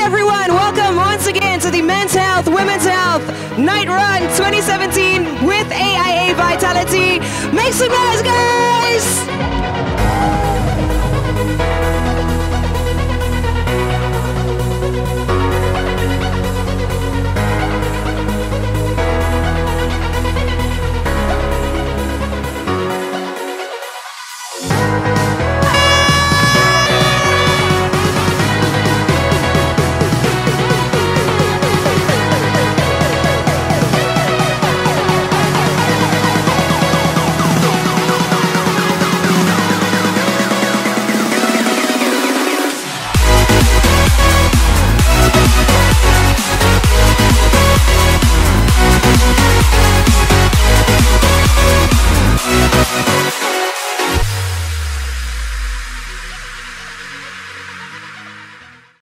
everyone, welcome once again to the Men's Health, Women's Health Night Run 2017 with AIA Vitality. Make some noise, guys!